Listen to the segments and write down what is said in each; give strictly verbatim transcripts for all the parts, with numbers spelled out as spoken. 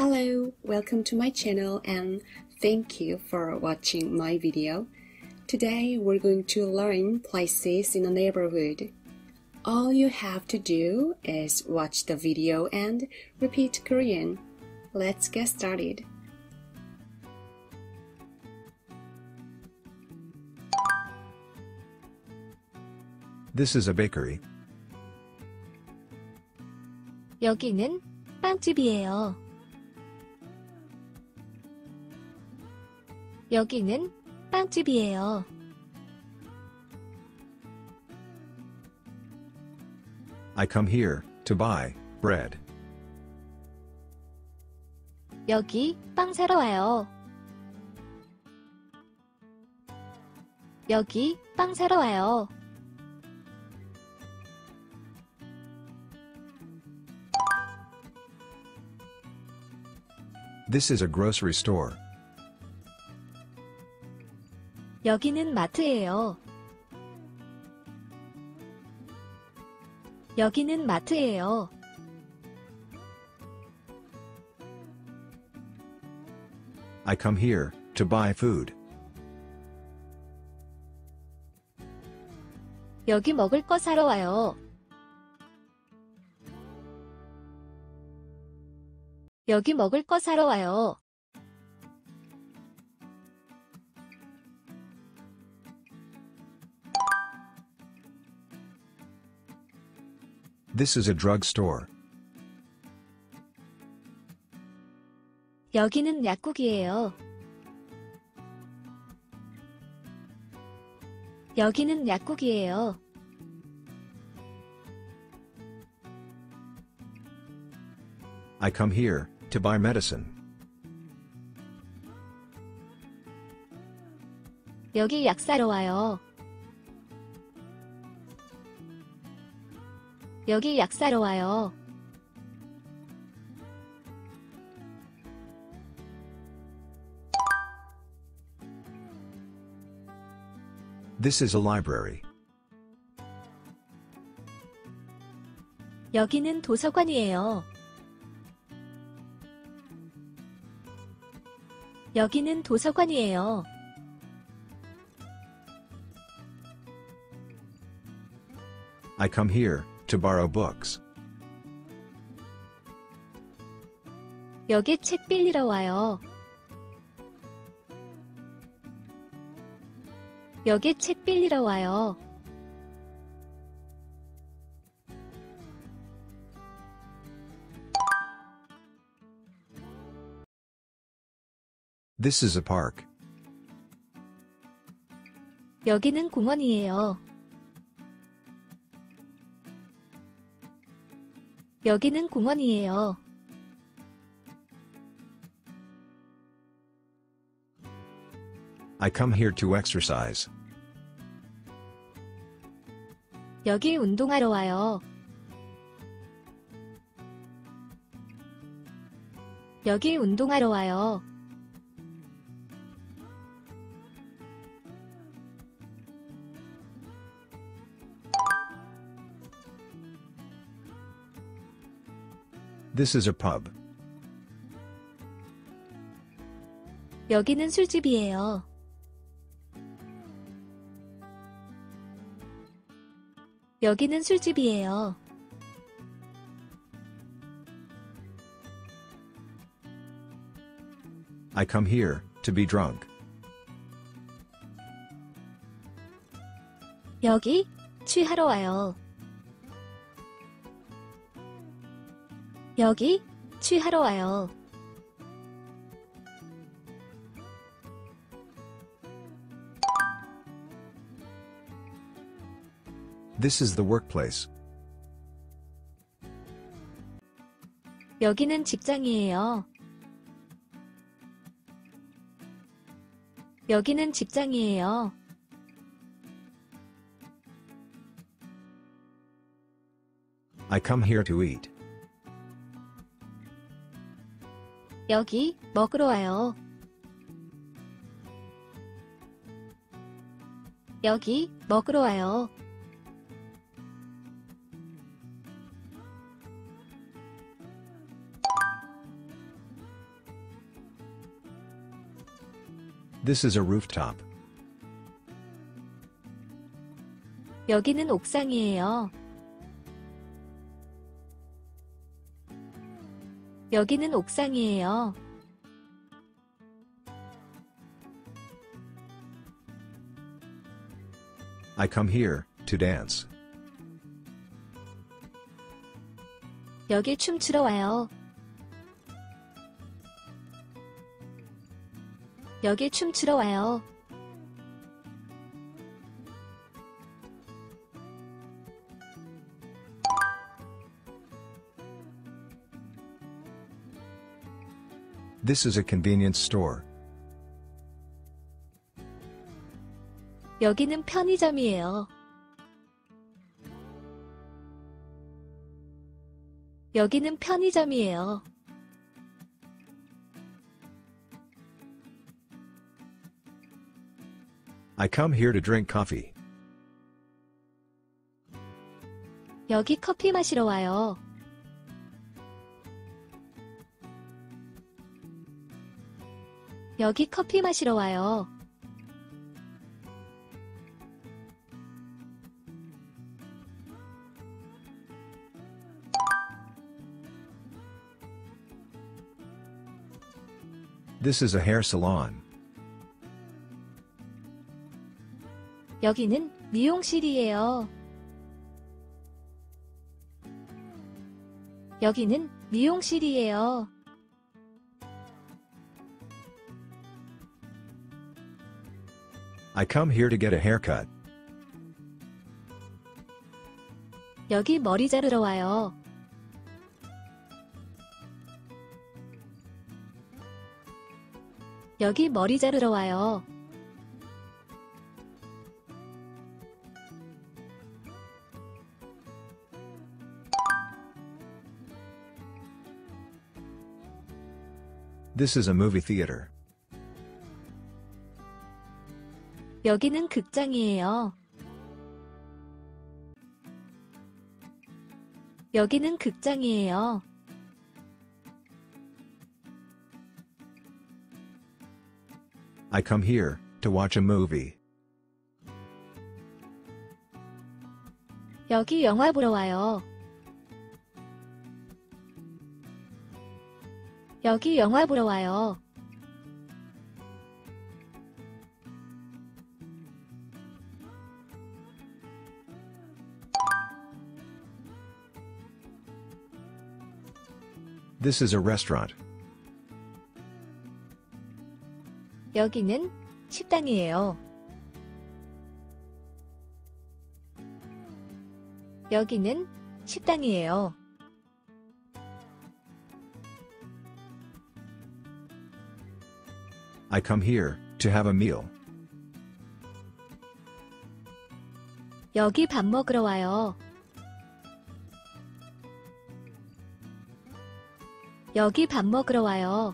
Hello, welcome to my channel and thank you for watching my video. Today we're going to learn places in a neighborhood. All you have to do is watch the video and repeat Korean. Let's get started. This is a bakery. 여기는 빵집이에요. 여기는 빵집이에요. I come here to buy bread. 여기 빵 사러 와요. 여기 빵 사러 와요. This is a grocery store. 여기는 마트예요. 여기는 마트예요. I come here to buy food. 여기 먹을 거 사러 와요. 여기 먹을 거 사러 와요. This is a drug store. 여기는 약국이에요. 여기는 약국이에요. I come here to buy medicine. 여기 약 사러 와요. 여기 약 사러 와요. This is a library. 여기는 도서관이에요. 여기는 도서관이에요. I come here to borrow books. 여기 책 빌리러 와요. 여기 책 빌리러 와요. This is a park. 여기는 공원이에요. 여기는 공원이에요. I come here to exercise. 여기 운동하러 와요. 여기 운동하러 와요. This is a pub. 여기는 술집이에요. 여기는 술집이에요. I come here to be drunk. 여기 취하러 와요. 여기 취하러 와요. This is the workplace. 여기는 직장이에요. 여기는 직장이에요. I come here to eat. 여기 먹으러 와요. 여기 먹으러 와요. This is a rooftop. 여기는 옥상이에요. 여기는 옥상이에요. I come here to dance. 여기 춤추러 와요. 여기 춤추러 와요. This is a convenience store. 여기는 편의점이에요. 여기는 편의점이에요. I come here to drink coffee. 여기 커피 마시러 와요. 여기 커피 마시러 와요. This is a hair salon. 여기는 미용실이에요. 여기는 미용실이에요. I come here to get a haircut. 여기 머리 자르러 와요. 여기 머리 자르러 와요. This is a movie theater. 여기는 극장이에요. 여기는 극장이에요. I come here to watch a movie. 여기 영화 보러 와요. 여기 영화 보러 와요. This is a restaurant. 여기는 식당이에요. 여기는 식당이에요. I come here to have a meal. 여기 밥 먹으러 와요. 여기 밥 먹으러 와요.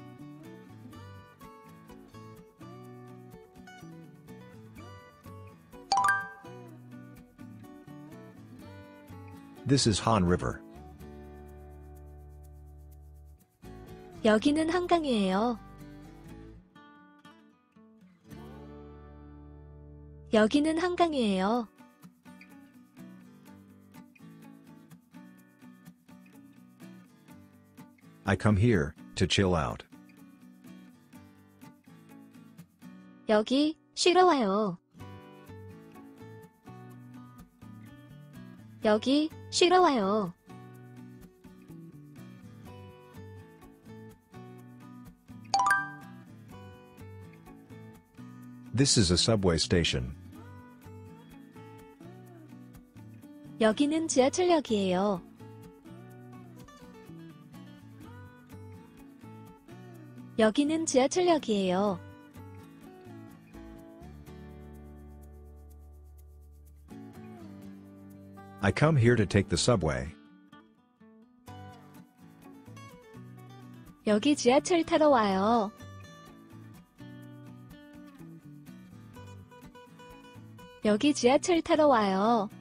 This is Han River. 여기는 한강이에요. 여기는 한강이에요. I come here to chill out. 여기 쉬러 와요. 여기 쉬러 와요. This is a subway station. 여기는 지하철역이에요. 여기는 지하철역이에요. I come here to take the subway. 여기 지하철 타러 와요. 여기 지하철 타러 와요.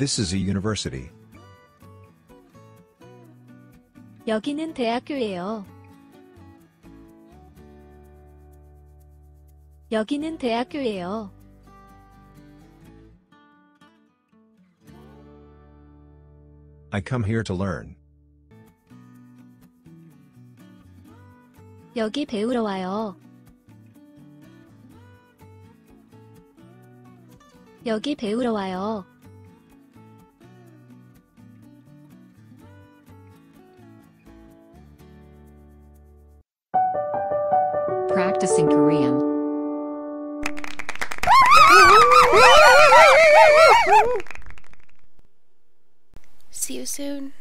This is a university. 여기는 대학교예요. 여기는 대학교예요. I come here to learn. 여기 배우러 와요. 여기 배우러 와요. Practicing Korean. See you soon.